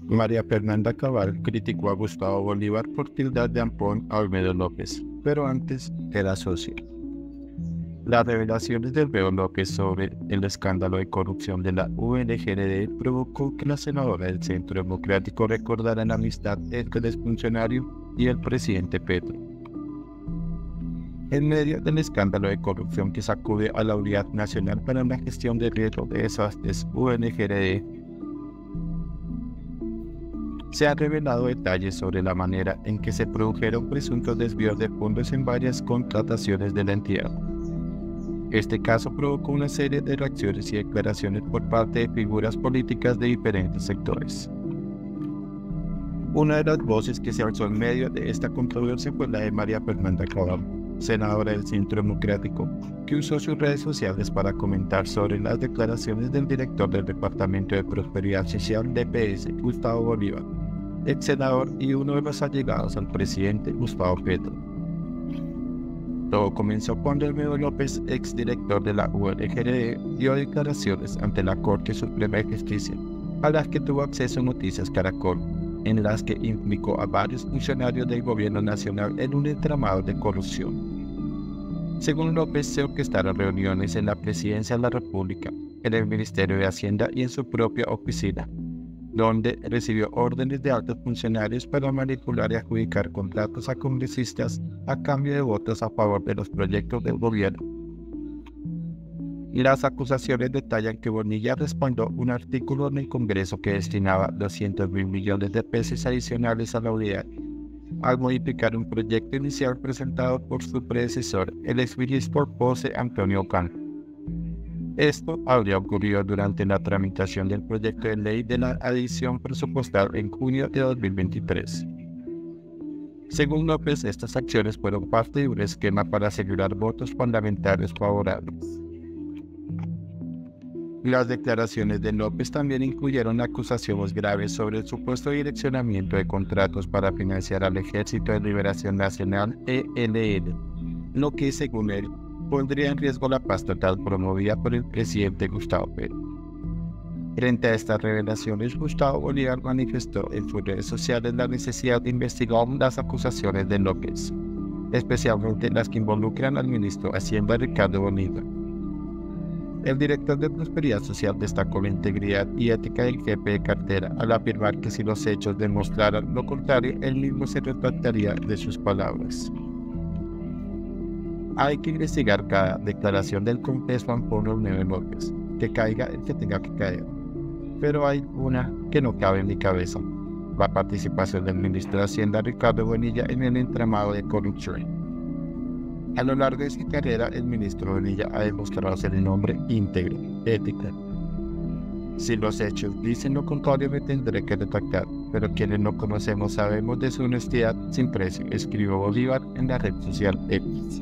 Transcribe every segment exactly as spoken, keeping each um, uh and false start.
María Fernanda Cabal criticó a Gustavo Bolívar por tildar de ampón a Olmedo López, pero antes era socio. Las revelaciones de Olmedo López sobre el escándalo de corrupción de la U N G R D provocó que la senadora del Centro Democrático recordara la amistad entre el exfuncionario y el presidente Petro. En medio del escándalo de corrupción que sacude a la Unidad Nacional para la Gestión de Riesgos de Desastres U N G R D, se han revelado detalles sobre la manera en que se produjeron presuntos desvíos de fondos en varias contrataciones de la entidad. Este caso provocó una serie de reacciones y declaraciones por parte de figuras políticas de diferentes sectores. Una de las voces que se alzó en medio de esta controversia fue la de María Fernanda Cabal, senadora del Centro Democrático, que usó sus redes sociales para comentar sobre las declaraciones del director del Departamento de Prosperidad Social D P S, Gustavo Bolívar, ex senador y uno de los allegados al presidente Gustavo Petro. Todo comenzó cuando Olmedo López, ex director de la U N G R D, dio declaraciones ante la Corte Suprema de Justicia, a las que tuvo acceso Noticias Caracol, en las que implicó a varios funcionarios del gobierno nacional en un entramado de corrupción. Según López, se orquestaron reuniones en la Presidencia de la República, en el Ministerio de Hacienda y en su propia oficina, donde recibió órdenes de altos funcionarios para manipular y adjudicar contratos a congresistas a cambio de votos a favor de los proyectos del gobierno. Las acusaciones detallan que Bonilla respaldó un artículo en el Congreso que destinaba doscientos mil millones de pesos adicionales a la unidad, al modificar un proyecto inicial presentado por su predecesor, el exministro José Antonio Ocampo. Esto habría ocurrido durante la tramitación del proyecto de ley de la adición presupuestal en junio de dos mil veintitrés. Según López, estas acciones fueron parte de un esquema para asegurar votos parlamentarios favorables. Las declaraciones de López también incluyeron acusaciones graves sobre el supuesto direccionamiento de contratos para financiar al Ejército de Liberación Nacional E L N, lo que, según él, pondría en riesgo la paz total promovida por el presidente Gustavo Petro. Frente a estas revelaciones, Gustavo Bolívar manifestó en sus redes sociales la necesidad de investigar las acusaciones de López, especialmente las que involucran al ministro de Hacienda Ricardo Bonilla. El director de Prosperidad Social destacó la integridad y ética del jefe de cartera al afirmar que si los hechos demostraran lo contrario, él mismo se retractaría de sus palabras. Hay que investigar cada declaración del confeso Ampón Olmedo López, que caiga el que tenga que caer. Pero hay una que no cabe en mi cabeza: la participación del ministro de Hacienda Ricardo Bonilla en el entramado de corrupción. A lo largo de su carrera, el ministro Bonilla ha demostrado ser un hombre íntegro, ético. Si los hechos dicen lo contrario, me tendré que retractar, pero quienes no conocemos sabemos de su honestidad sin precio, escribió Bolívar en la red social X.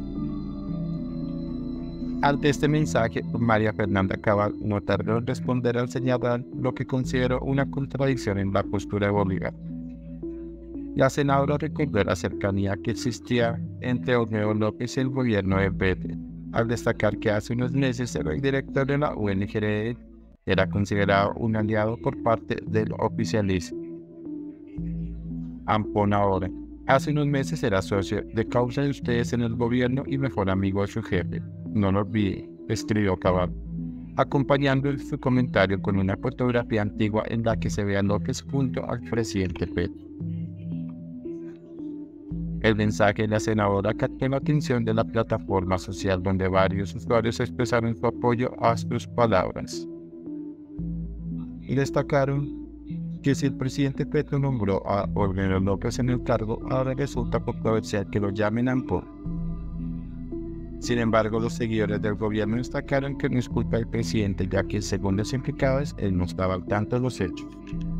Ante este mensaje, María Fernanda Cabal no tardó en responder al señalar lo que consideró una contradicción en la postura de Bolívar. La senadora recordó la cercanía que existía entre Olmedo López y el gobierno de Petro, al destacar que hace unos meses el director de la U N G R D era considerado un aliado por parte del oficialismo. Ampón ahora, hace unos meses era socio de causa de ustedes en el gobierno y mejor amigo de su jefe. No lo olvide, escribió Cabal, acompañando su comentario con una fotografía antigua en la que se ve a López junto al presidente Petro. El mensaje de la senadora captó la atención de la plataforma social, donde varios usuarios expresaron su apoyo a sus palabras. Y destacaron que si el presidente Petro nombró a Olmedo López en el cargo, ahora resulta controversial que lo llamen Ampón. Sin embargo, los seguidores del gobierno destacaron que no es culpa del presidente, ya que según los implicados, él no estaba al tanto de los hechos.